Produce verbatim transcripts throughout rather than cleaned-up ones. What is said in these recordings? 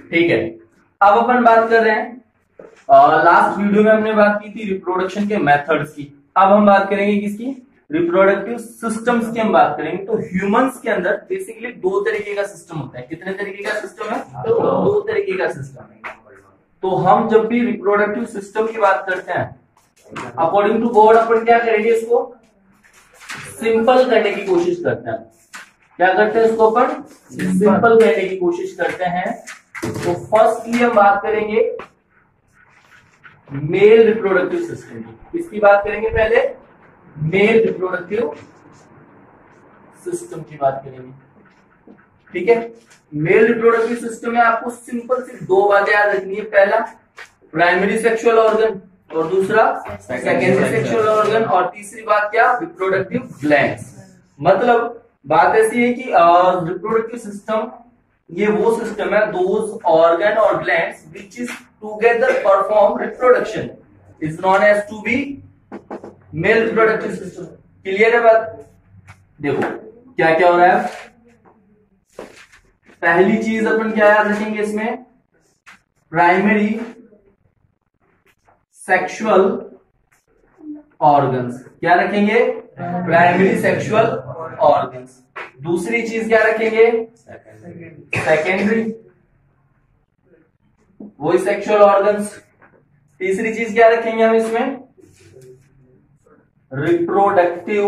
ठीक है, अब अपन बात कर रहे हैं, लास्ट वीडियो में हमने बात की थी रिप्रोडक्शन के मेथड्स की। अब हम बात करेंगे किसकी? रिप्रोडक्टिव सिस्टम्स की हम बात करेंगे। तो ह्यूमंस के अंदर बेसिकली दो तरीके का सिस्टम होता है। कितने तरीके का सिस्टम है? तो दो तरीके का सिस्टम है। तो हम जब भी रिप्रोडक्टिव सिस्टम की बात करते हैं, अकॉर्डिंग टू गॉड अपन क्या करेंगे? इसको सिंपल करने की कोशिश करते हैं। क्या करते हैं? इसको अपन सिंपल करने की कोशिश करते हैं। तो फर्स्टली हम बात करेंगे मेल रिप्रोडक्टिव सिस्टम की। इसकी बात करेंगे पहले, मेल रिप्रोडक्टिव सिस्टम की बात करेंगे। ठीक है, मेल रिप्रोडक्टिव सिस्टम में आपको सिंपल सिर्फ दो बातें याद रखनी है। पहला प्राइमरी सेक्सुअल ऑर्गन और दूसरा सेकेंडरी सेक्सुअल ऑर्गन, और तीसरी बात क्या? Reproductive glands. मतलब बात ऐसी है कि रिप्रोडक्टिव सिस्टम ये वो सिस्टम है, दोज ऑर्गन और glands which is together perform reproduction is known as to be male reproductive system. Clear है बात? देखो क्या क्या हो रहा है। पहली चीज अपन क्या याद रखेंगे इसमें? Primary sexual organs. क्या रखेंगे? Primary sexual organs. दूसरी चीज क्या रखेंगे? सेकेंडरी वही सेक्सुअल ऑर्गन्स। तीसरी चीज क्या रखेंगे हम इसमें? Reproductive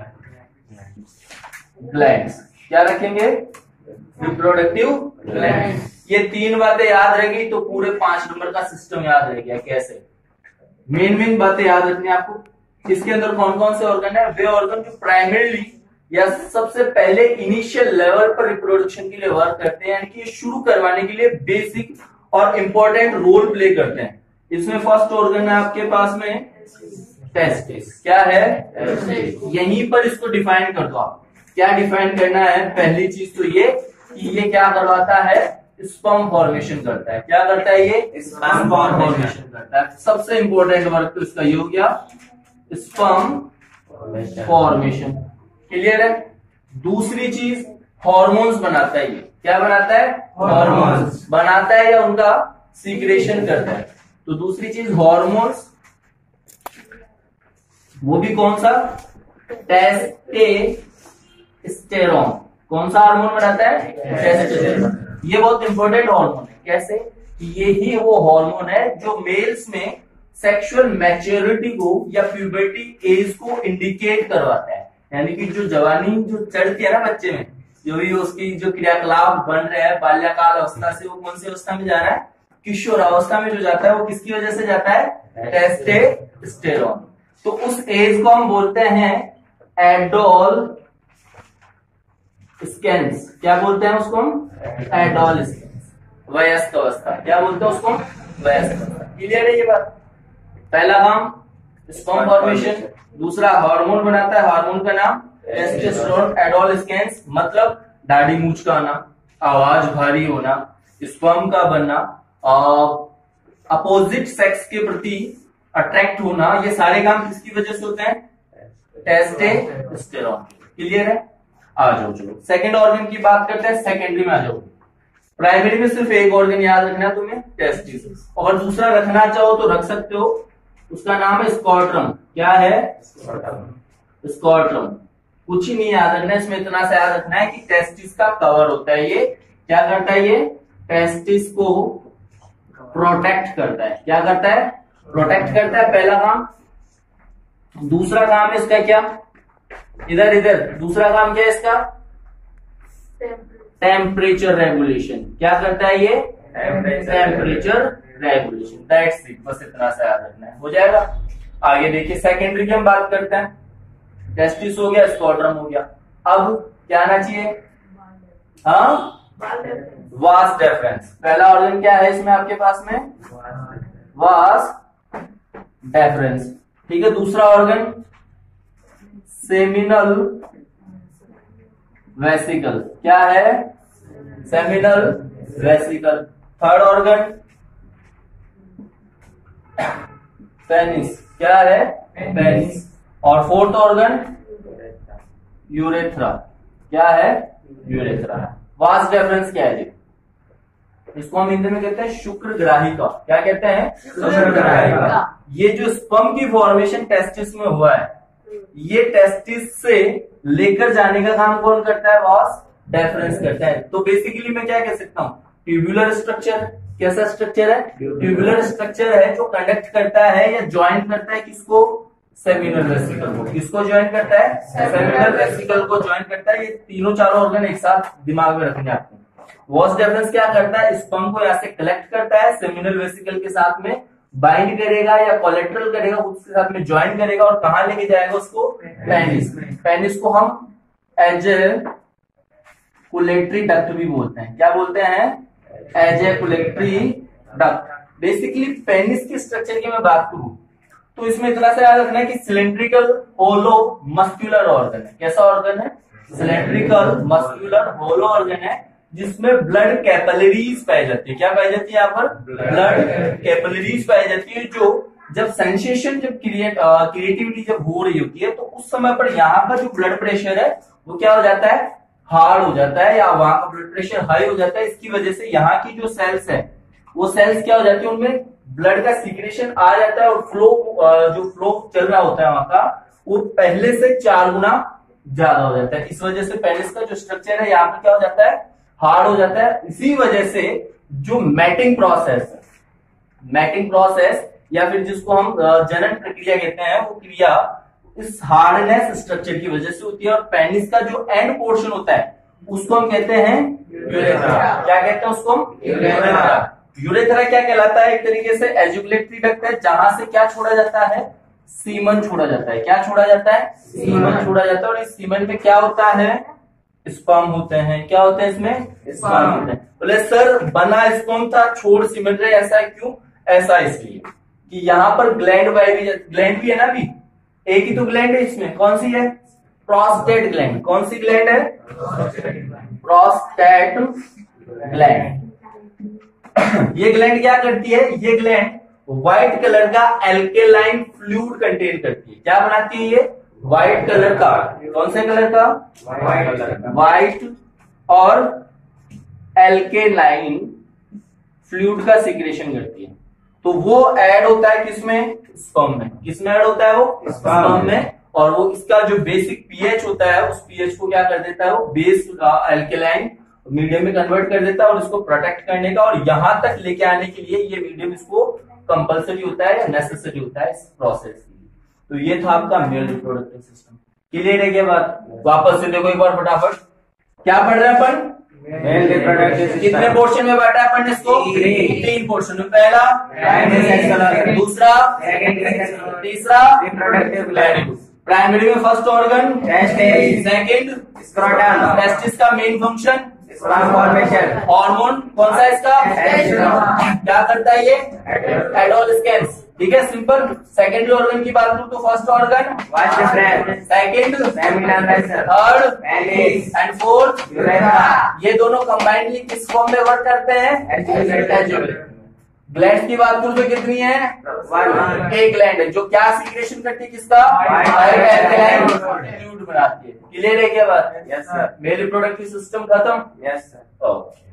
glands. क्या रखेंगे? Reproductive glands. ये तीन बातें याद रहेगी तो पूरे पांच नंबर का सिस्टम याद रह गया। कैसे? मेन मेन बातें याद रखनी है आपको। इसके अंदर कौन कौन से ऑर्गन है? वे ऑर्गन जो प्राइमरीली या सबसे पहले इनिशियल लेवल पर रिप्रोडक्शन के लिए वर्क करते हैं, यानी कि शुरू करवाने के लिए बेसिक और इंपॉर्टेंट रोल प्ले करते हैं। इसमें फर्स्ट ऑर्गन है आपके पास में टेस्टिस। क्या है? यहीं पर इसको डिफाइन कर दो आप। क्या डिफाइन करना है? पहली चीज तो ये कि ये क्या करवाता है? स्पर्म फॉर्मेशन करता है। क्या करता है? ये स्पर्म फॉर्मेशन करता है। सबसे इंपॉर्टेंट वर्क तो इसका ये हो गया, स्पर्म फॉर्मेशन। क्लियर है? दूसरी चीज हार्मोन्स बनाता है। ये क्या बनाता है? हार्मोन्स बनाता है या उनका सीक्रेशन करता है। तो दूसरी चीज हार्मोन्स, वो भी कौन सा? टेस्टेस्टेरोन। कौन सा हार्मोन बनाता है? टेस्टेस्टेरोन। ये बहुत इंपॉर्टेंट हार्मोन है। कैसे? ये ही वो हार्मोन है जो मेल्स में सेक्सुअल मैच्योरिटी को या प्यूबर्टी एज को इंडिकेट करवाता है। यानी कि जो जवानी जो चढ़ती है ना बच्चे में, जो भी उसकी जो क्रियाकलाप बन रहे हैं बाल्यकाल अवस्था से, वो कौन सी अवस्था में जा रहा है? किशोर अवस्था में जो जाता है वो किसकी वजह से जाता है? टेस्टेस्टेरोन। तो उस एज को हम बोलते हैं एडोल स्कैन्स। क्या बोलते हैं उसको हम? एडोल स्कैन्स, वयस्क अवस्था। क्या बोलते हैं उसको? वयस्क अवस्था। क्लियर है ये बात? पहला काम स्पर्म फॉर्मेशन, दूसरा हार्मोन बनाता है, हार्मोन का नाम टेस्टोस्टेरोन। एडोल स्कैन्स मतलब दाढ़ी मूंछ का आना, आवाज भारी होना, स्पर्म का बनना, अपोजिट सेक्स के प्रति अट्रैक्ट होना, ये सारे काम किसकी वजह से होते हैं? टेस्टोस्टेरोन। क्लियर है? आ जाओ चलो सेकंड ऑर्गन की बात करते हैं। सेकेंडरी में आ जाओ। प्राइमरी में सिर्फ एक ऑर्गन याद रखना है तुम्हें, टेस्टिस। और दूसरा रखना चाहो तो रख सकते हो, उसका नाम है स्कॉट्रम। क्या है? स्कॉट्रम। कुछ ही नहीं याद रखना है इसमें, इतना सा याद रखना है कि टेस्टिस का कवर होता है। ये क्या करता है? ये टेस्टिस को प्रोटेक्ट करता है। क्या करता है? प्रोटेक्ट करता है, पहला काम। दूसरा काम है इसका क्या? इधर इधर दूसरा काम क्या है इसका? Temperature regulation. क्या करता है ये? Temperature regulation. दैट्स इट, बस इतना सा याद रखना है, हो जाएगा। आगे देखिए सेकेंडरी की हम बात करते हैं। टेस्टिस हो गया, स्कॉट्रम हो गया। अब क्या आना चाहिए? हाँ, वास डेफरेंस। पहला ऑर्गन क्या है इसमें आपके पास में? Vas deferens. ठीक है, दूसरा ऑर्गन सेमिनल वेसिकल। क्या है? Seminal vesicle. Third organ penis. क्या है? पेनिस। और फोर्थ ऑर्गन यूरेथ्रा। क्या है? यूरेथ्रा। वास डिफरेंस क्या है? इसको हम हिंदी में कहते हैं शुक्रग्राहिका। क्या कहते हैं? शुक्रग्राहिका। ये जो स्पर्म की फॉर्मेशन टेस्टिस में हुआ है, ये टेस्टिस से लेकर जाने का काम कौन करता है? वास डेफरेंस करता है। तो बेसिकली मैं क्या कह सकता हूँ? Tubular structure. कैसा स्ट्रक्चर है? ट्यूबुलर स्ट्रक्चर है जो कंडक्ट करता है या ज्वाइन करता है किसको? सेमिनल वेसिकल को। किसको ज्वाइन करता है? सेमिनल वेसिकल को ज्वाइन करता है। ये तीनों चारों ऑर्गन एक साथ दिमाग में रखने आपको। वॉस डेफरेंस क्या करता है? स्पर्म को यहाँ से कलेक्ट करता है, सेमिनल वेसिकल के साथ में बाइंड करेगा या कोलेट्रल करेगा, उसके साथ में ज्वाइन करेगा और कहां लेके जाएगा उसको? पेनिस। पेनिस को हम एजेकुलेटरी डक्ट भी बोलते हैं। क्या बोलते हैं? Ejaculatory duct. बेसिकली पेनिस के स्ट्रक्चर की मैं बात करूं तो इसमें इतना सा याद रखना है कि सिलेंड्रिकल होलो मस्क्यूलर ऑर्गन है। कैसा ऑर्गन है? सिलेंड्रिकल मस्क्यूलर होलो ऑर्गन है जिसमें ब्लड कैपिलरीज पाई जाती है। क्या पाई जाती है यहाँ पर? ब्लड कैपिलरीज पाई जाती है, जो जब सेंसेशन जब क्रिएट क्रिएटिविटी जब हो रही होती है तो उस समय पर यहाँ का जो ब्लड प्रेशर है वो क्या हो जाता है? हार्ड हो जाता है, या वहां का ब्लड प्रेशर हाई हो जाता है। इसकी वजह से यहाँ की जो सेल्स है वो सेल्स क्या हो जाती है? उनमें ब्लड का सिक्रेशन आ जाता है और फ्लो जो फ्लो चल रहा होता है वहां का वो पहले से चार गुना ज्यादा हो जाता है। इस वजह से पेनिस का जो स्ट्रक्चर है यहाँ पर क्या हो जाता है? हार्ड हो जाता है। इसी वजह से जो मैटिंग प्रोसेस है, मैटिंग प्रोसेस या फिर जिसको हम जनन प्रक्रिया कहते हैं, वो क्रिया इस हार्डनेस स्ट्रक्चर की वजह से होती है। और पेनिस का जो एंड पोर्शन होता है उसको हम कहते हैं यूरेथ्रा। क्या कहते हैं उसको? यूरेथ्रा। यूरेथ्रा क्या कहलाता है? एक तरीके से एजुकुलेटरी डक्ट है जहां से क्या छोड़ा जाता है? सीमन छोड़ा जाता है। क्या छोड़ा जाता है? सीमन छोड़ा जाता है। और इस सीमन में क्या होता है? स्पर्म होते हैं। क्या होते हैं इसमें? स्पर्म होते हैं। बोले सर बना स्पर्म था, छोड़ सीमन रहे, ऐसा क्यों? ऐसा इसलिए कि यहाँ पर ग्लैंड भी ग्लैंड भी है ना। अभी एक ही तो ग्लैंड है इसमें। कौन सी है? Prostate gland. कौन सी ग्लैंड है? Prostate gland. ये ग्लैंड क्या करती है? ये ग्लैंड व्हाइट कलर का एल्केलाइन फ्लूइड कंटेन करती है। क्या बनाती है ये? व्हाइट कलर का। कौन से कलर का? व्हाइट कलर का। व्हाइट और एल्केलाइन फ्लूइड का सिक्रेशन करती है। तो वो ऐड होता है किसमें? स्पर्म में। किसमें ऐड होता है वो? स्पर्म में। और वो इसका जो बेसिक पीएच होता है उस पीएच को क्या कर देता है? वो बेस एल्केलाइन मीडियम में कन्वर्ट कर देता है और इसको प्रोटेक्ट करने का और यहां तक लेके आने के लिए ये मीडियम इसको कंपल्सरी होता है या नेसेसरी होता है इस प्रोसेस के लिए। तो ये था आपका मेल रिप्रोडक्टिव सिस्टम। क्लियर है क्या बात? वापस से देखो एक बार फटाफट। क्या पढ़ रहे हैं अपन? Male reproductive. कितने पोर्शन में बांटा है अपन इसको? तीन पोर्शन में। पहला दूसरा तीसरा रिप्रोडक्टिव। Very good. प्राइमरी में first organ testis, second scrotum. Testis का मेन फंक्शन फॉर्मेशन। हार्मोन कौन सा इसका? क्या करता है ये? एडोलसेंस। ठीक है, सिंपल। सेकेंडरी ऑर्गन की बात करूं तो first organ second seminal vessel, third penis and fourth urethra. ये दोनों कंबाइनली किस फॉर्म में वर्क करते हैं? ग्लैंड की बात करूं तो कितनी है? एक ग्लैंड है जो क्या सीक्रेशन करती है? किसका? फ्लूइड बनाती है। क्लियर है क्या बात? Yes sir. Male reproductive system खत्म? Yes sir. ओके।